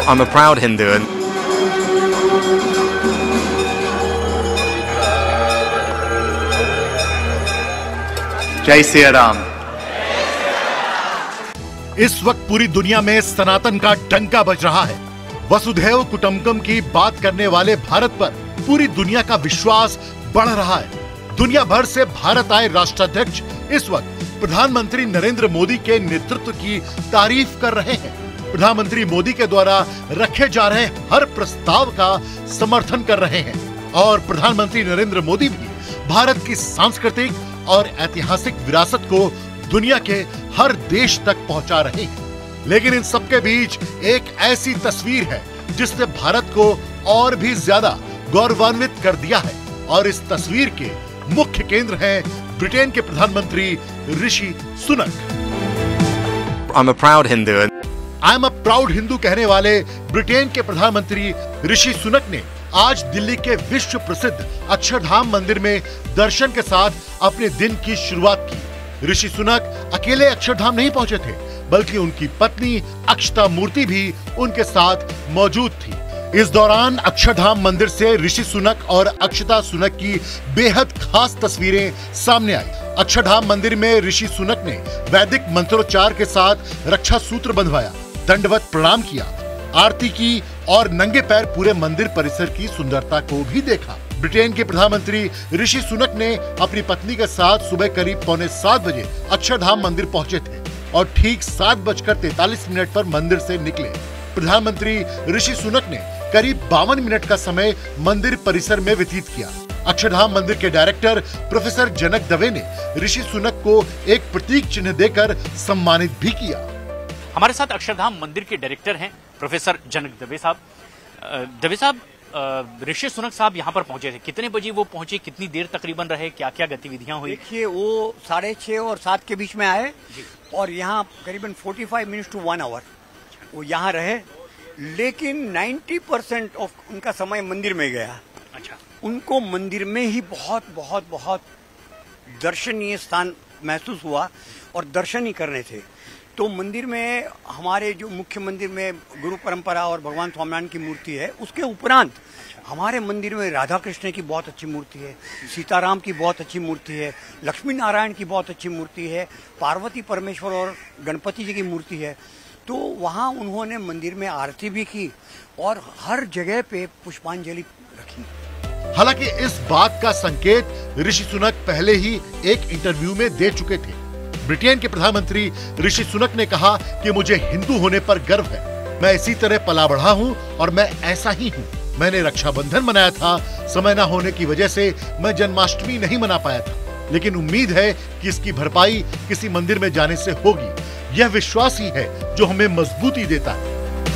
I'm a proud Hindu and जय सिया राम। इस वक्त पूरी दुनिया में सनातन का डंका बज रहा है। वसुधैव कुटुंबकम की बात करने वाले भारत पर पूरी दुनिया का विश्वास बढ़ रहा है। दुनिया भर से भारत आए राष्ट्राध्यक्ष इस वक्त प्रधानमंत्री नरेंद्र मोदी के नेतृत्व की तारीफ कर रहे हैं। प्रधानमंत्री मोदी के द्वारा रखे जा रहे हर प्रस्ताव का समर्थन कर रहे हैं और प्रधानमंत्री नरेंद्र मोदी भी भारत की सांस्कृतिक और ऐतिहासिक विरासत को दुनिया के हर देश तक पहुंचा रहे हैं। लेकिन इन सबके बीच एक ऐसी तस्वीर है जिसने भारत को और भी ज्यादा गौरवान्वित कर दिया है और इस तस्वीर के मुख्य केंद्र हैं ब्रिटेन के प्रधानमंत्री Rishi Sunak. I'm a proud Hindu and I am a proud Hindu कहने वाले ब्रिटेन के प्रधानमंत्री ऋषि सुनक ने आज दिल्ली के विश्व प्रसिद्ध अक्षरधाम मंदिर में दर्शन के साथ अपने दिन की शुरुआत की। ऋषि सुनक अकेले अक्षरधाम नहीं पहुंचे थे, बल्कि उनकी पत्नी अक्षता मूर्ति भी उनके साथ मौजूद थी। इस दौरान अक्षरधाम मंदिर से ऋषि सुनक और अक्षता सुनक की बेहद खास तस्वीरें सामने आई। अक्षरधाम मंदिर में ऋषि सुनक ने वैदिक मंत्रोच्चार के साथ रक्षा सूत्र बंधवाया, दंडवत प्रणाम किया, आरती की और नंगे पैर पूरे मंदिर परिसर की सुंदरता को भी देखा। ब्रिटेन के प्रधानमंत्री ऋषि सुनक ने अपनी पत्नी के साथ सुबह करीब 6:45 बजे अक्षरधाम मंदिर पहुंचे थे और ठीक 7:43 पर मंदिर से निकले। प्रधानमंत्री ऋषि सुनक ने करीब 52 मिनट का समय मंदिर परिसर में व्यतीत किया। अक्षरधाम मंदिर के डायरेक्टर प्रोफेसर जनक दवे ने ऋषि सुनक को एक प्रतीक चिन्ह देकर सम्मानित भी किया। हमारे साथ अक्षरधाम मंदिर के डायरेक्टर हैं प्रोफेसर जनक दवे साहब। दवे साहब, ऋषि सुनक साहब यहाँ पर पहुंचे थे, कितने बजे वो पहुंचे, कितनी देर तकरीबन रहे, क्या क्या गतिविधियां हुई? देखिए, वो 6:30 और 7 के बीच में आए और यहाँ करीबन 45 मिनट टू 1 आवर वो यहाँ रहे, लेकिन 90% ऑफ उनका समय मंदिर में गया। अच्छा। उनको मंदिर में ही बहुत बहुत बहुत दर्शनीय स्थान महसूस हुआ और दर्शन ही करने थे। तो मंदिर में हमारे जो मुख्य मंदिर में गुरु परंपरा और भगवान स्वामीनारायण की मूर्ति है, उसके उपरांत हमारे मंदिर में राधा कृष्ण की बहुत अच्छी मूर्ति है, सीताराम की बहुत अच्छी मूर्ति है, लक्ष्मी नारायण की बहुत अच्छी मूर्ति है, पार्वती परमेश्वर और गणपति जी की मूर्ति है। तो वहाँ उन्होंने मंदिर में आरती भी की और हर जगह पे पुष्पांजलि रखी। हालांकि इस बात का संकेत ऋषि सुनक पहले ही एक इंटरव्यू में दे चुके थे। ब्रिटेन के प्रधानमंत्री ऋषि सुनक ने कहा कि मुझे हिंदू होने पर गर्व है, मैं इसी तरह पला बढ़ा हूँ और मैं ऐसा ही हूँ। मैंने रक्षाबंधन मनाया था, समय न होने की वजह से मैं जन्माष्टमी नहीं मना पाया था, लेकिन उम्मीद है कि इसकी भरपाई किसी मंदिर में जाने से होगी। यह विश्वास ही है जो हमें मजबूती देता है।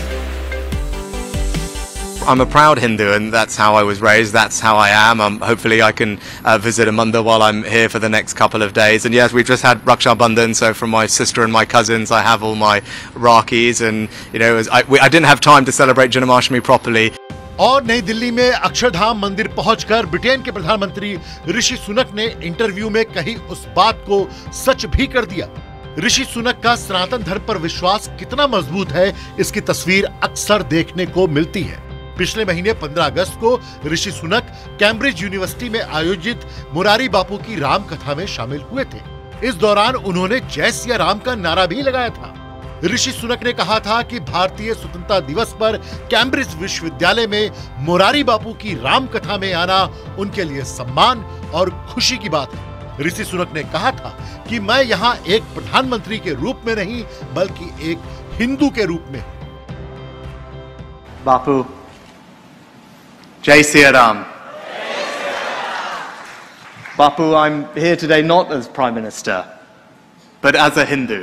I'm a proud Hindu and that's how I was raised, that's how I am. Hopefully I can visit a mandir while I'm here for the next couple of days. And yes, we've just had Raksha Bandhan, so from my sister and my cousins I have all my Rakis and I didn't have time to celebrate Janmashtami properly. और नई दिल्ली में अक्षरधाम मंदिर पहुंचकर Britain के प्रधानमंत्री ऋषि सुनक ने interview में कही उस बात को सच भी कर दिया। ऋषि सुनक का सनातन धर्म पर विश्वास कितना मजबूत है, इसकी तस्वीर अक्सर देखने को मिलती है। पिछले महीने 15 अगस्त को ऋषि सुनक कैम्ब्रिज यूनिवर्सिटी में आयोजित मुरारी बापू की राम कथा में शामिल हुए थे। इस दौरान उन्होंने जय सिया राम का नारा भी लगाया था। ऋषि सुनक ने कहा था कि भारतीय स्वतंत्रता दिवस पर कैम्ब्रिज विश्वविद्यालय में मुरारी बापू की राम कथा में आना उनके लिए सम्मान और खुशी की बात है। ऋषि सुनक ने कहा था कि मैं यहाँ एक प्रधानमंत्री के रूप में नहीं, बल्कि एक हिंदू के रूप में। बापू, जय Siya Ram. Bapu, I'm here today not as Prime Minister, but as a Hindu.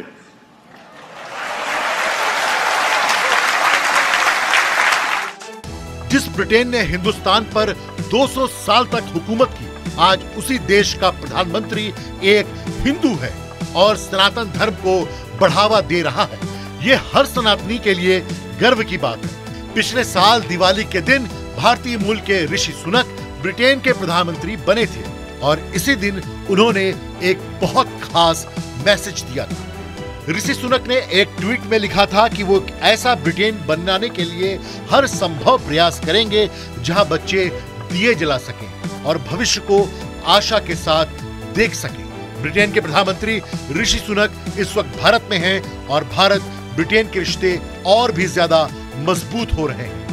जिस ब्रिटेन ने हिंदुस्तान पर 200 साल तक हुकूमत की, आज उसी देश का प्रधानमंत्री एक हिंदू है और सनातन धर्म को बढ़ावा दे रहा है। ये हर सनातनी के लिए गर्व की बात है। पिछले साल दिवाली के दिन भारतीय मूल के ऋषि सुनक ब्रिटेन के प्रधानमंत्री बने थे और इसी दिन उन्होंने एक बहुत खास मैसेज दिया था। ऋषि सुनक ने एक ट्वीट में लिखा था कि वो एक ऐसा ब्रिटेन बनाने के लिए हर संभव प्रयास करेंगे जहां बच्चे दिए जला सकें और भविष्य को आशा के साथ देख सकें। ब्रिटेन के प्रधानमंत्री ऋषि सुनक इस वक्त भारत में हैं और भारत ब्रिटेन के रिश्ते और भी ज्यादा मजबूत हो रहे हैं।